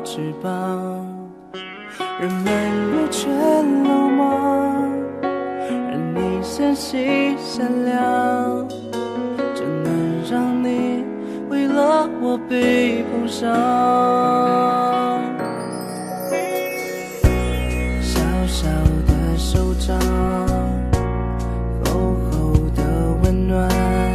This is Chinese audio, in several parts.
翅膀，人们若却冷漠，而你纤细善良，怎能让你为了我被碰伤？小小的手掌，厚厚的温暖，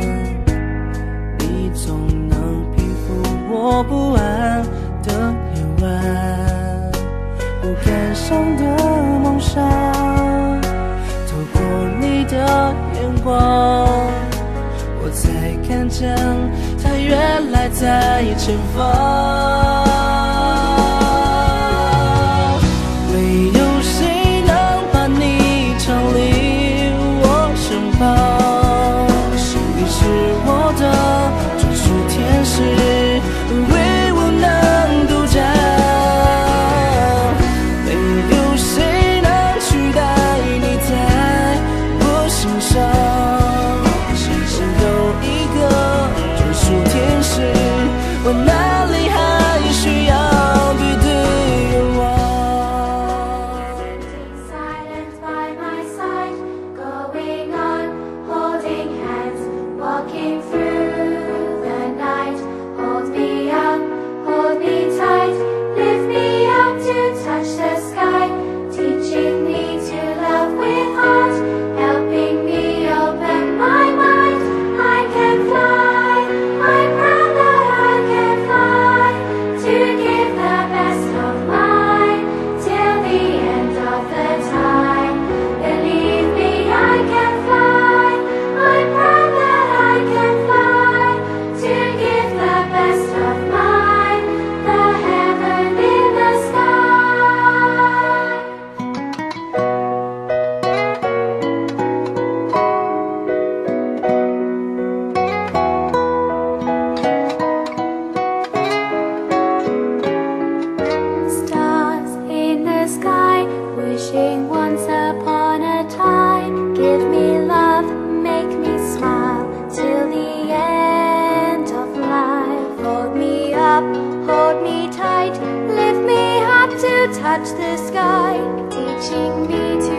你总能平复我不安的夜晚。不敢想的梦想，透过你的眼光，我才看见它原来在前方。没有谁能把你常离我身旁，你是我的专属天使，唯我能独占。没有谁能取代你在我心上。我哪里还需要别的愿望 Silent by my side, going on, holding hands, walking through the night. Hold me up, hold me tight, lift me up to touch the sky, teaching me to love with heart, helping me open my mind. I can fly, I'm proud that I can fly, to give the best of mine, till the end of the time. Believe me, I can fly, I'm proud that I can fly, to give the best of mine, the heaven in the sky. Stars in the sky, wishing once upon a time. Give me love, make me smile, till the end of life. Hold me up, hold me tight, lift me up to touch the sky, teaching me to